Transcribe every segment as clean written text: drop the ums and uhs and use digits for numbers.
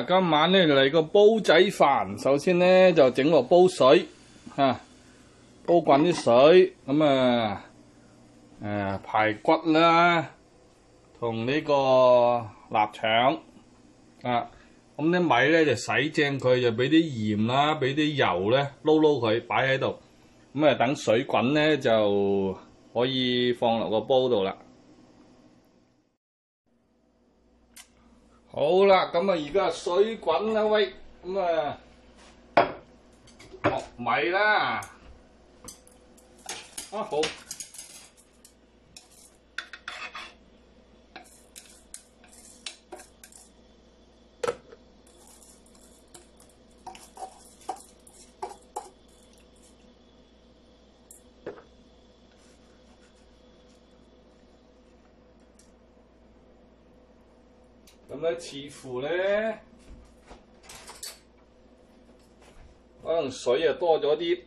今晚咧嚟個煲仔飯。首先咧就整個煲水嚇，煲滾啲水，咁排骨啦，同呢個臘腸啊，咁啲米咧就洗淨佢，就俾啲鹽啦，俾啲油咧撈佢，擺喺度，咁等水滾咧就可以放落個煲度啦。好啦，咁而家水滾啦，喂，咁落米啦，好。咁咧，似乎咧，可能水多咗啲。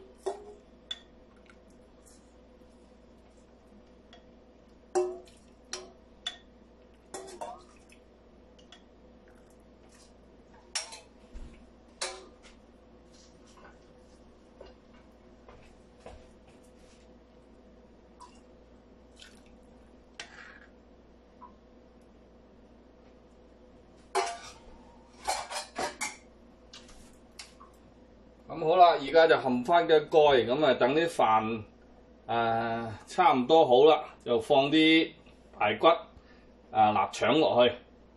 咁好啦，而家就冚翻個蓋，咁等啲飯差唔多好啦，就放啲排骨臘腸落去。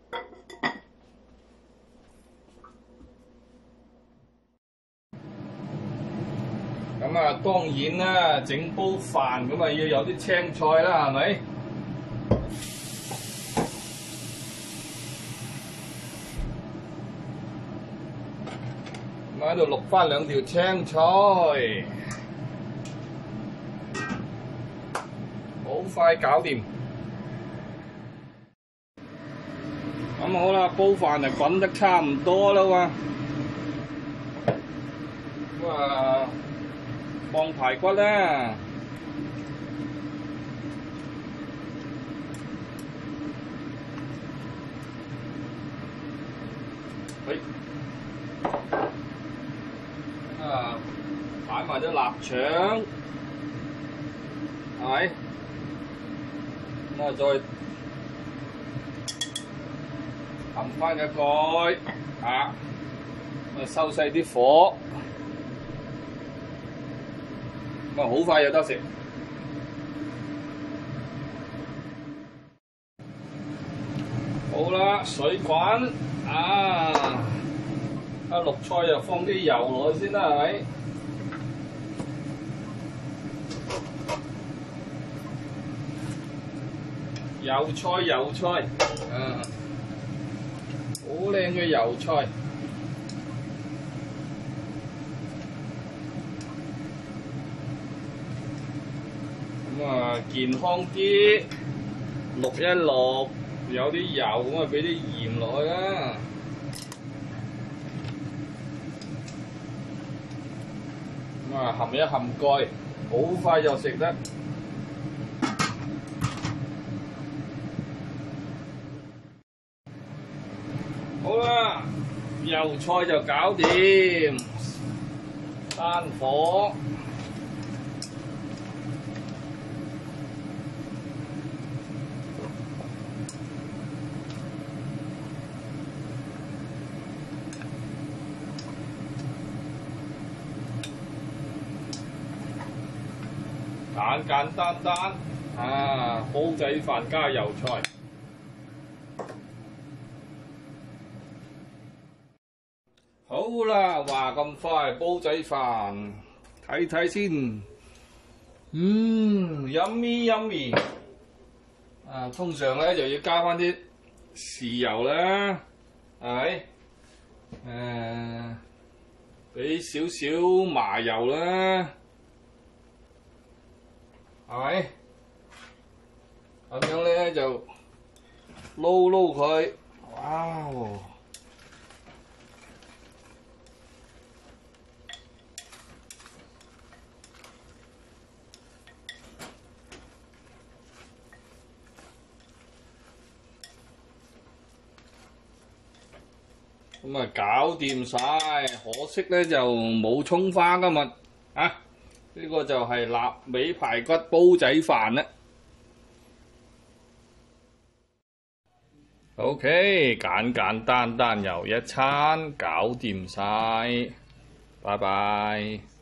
咁當然啦，整煲飯咁要有啲青菜啦，係咪？喺度淥翻2條青菜，好快搞掂。咁好啦，煲飯就滾得差唔多啦喎。咁放排骨啦。擺埋啲臘腸，係咪？咁再冚翻個蓋，收細啲火，咁好快有得食。好啦，水滾，綠菜就放啲油落去先啦，係咪？油菜，好靚嘅油菜。咁健康啲，淥一淥，有啲油，咁俾啲鹽落去啦。咁冚一冚蓋，好快就食得。好啦，油菜就搞掂，閂火。簡單，煲仔飯加油菜。好啦，話咁快煲仔飯，睇睇先。yummy。通常咧就要加翻啲豉油啦，係咪？俾少少麻油啦，係咪？咁樣咧就撈佢，哇！ 咁啊搞掂晒，可惜咧就冇葱花今日啊！呢個就係臘味排骨煲仔飯啦。OK，簡簡單單又一餐，搞掂晒，拜拜。